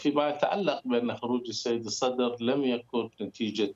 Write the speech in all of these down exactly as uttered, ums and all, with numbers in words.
فيما يتعلق بأن خروج السيد الصدر لم يكن نتيجة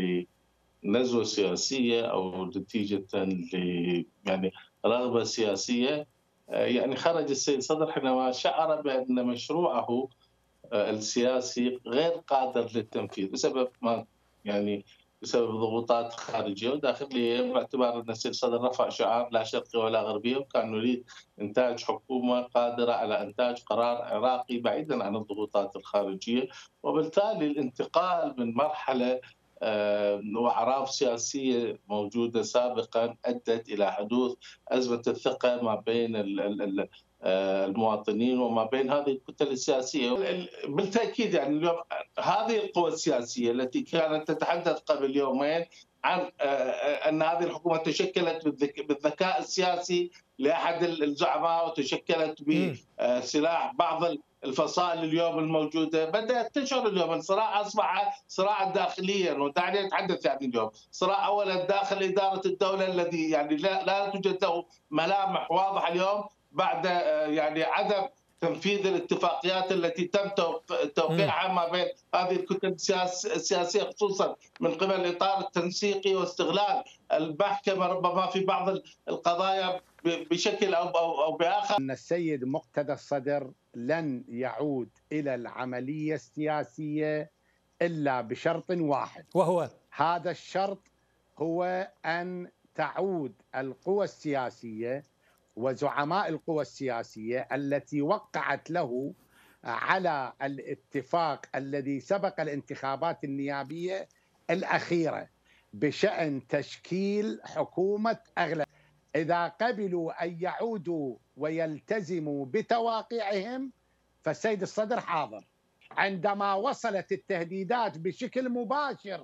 لنزوة سياسية أو نتيجة ل يعني رغبة سياسية. آآ يعني خرج السيد الصدر حينما شعر بأن مشروعه آآ السياسي غير قادر للتنفيذ بسبب ما يعني بسبب ضغوطات خارجية وداخلية، باعتبار أن السيد الصدر رفع شعار لا شرقية ولا غربية، وكان يريد إنتاج حكومة قادرة على إنتاج قرار عراقي بعيدًا عن الضغوطات الخارجية، وبالتالي الانتقال من مرحلة آآ وأعراف سياسية موجودة سابقًا أدت إلى حدوث أزمة الثقة ما بين ال ال ال آآ المواطنين وما بين هذه الكتل السياسية. ال بالتأكيد يعني اليوم هذه القوى السياسية التي كانت تتحدث قبل يومين عن آآ أن هذه الحكومة تشكلت بالذك بالذكاء السياسي لأحد ال الزعماء وتشكلت إمم. بسلاح بعض ال الفصائل اليوم الموجودة، بدأت تشعر اليوم الصراع أصبح صراعًا داخليًا، ودعني أتحدث يعني اليوم، صراع أولًا داخل إدارة الدولة الذي يعني لا لا توجد له ملامح واضحة اليوم بعد يعني عدم تنفيذ الاتفاقيات التي تم إمم. توقيعها ما بين هذه الكتل السياسيه، خصوصا من قبل الاطار التنسيقي واستغلال المحكمه ربما في بعض القضايا بشكل او او او باخر. ان السيد مقتدى الصدر لن يعود الى العمليه السياسيه الا بشرط واحد، وهو هذا الشرط هو ان تعود القوى السياسيه وزعماء القوى السياسيه التي وقعت له على الاتفاق الذي سبق الانتخابات النيابيه الاخيره بشان تشكيل حكومه اغلبيه، إذا قبلوا أن يعودوا ويلتزموا بتواقيعهم فالسيد الصدر حاضر. عندما وصلت التهديدات بشكل مباشر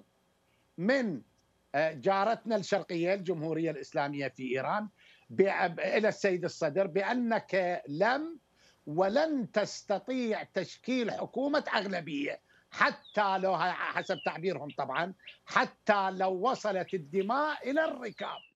من جارتنا الشرقية الجمهورية الإسلامية في إيران إلى السيد الصدر بأنك لم ولن تستطيع تشكيل حكومة أغلبية حتى لو، حسب تعبيرهم طبعا، حتى لو وصلت الدماء إلى الركاب.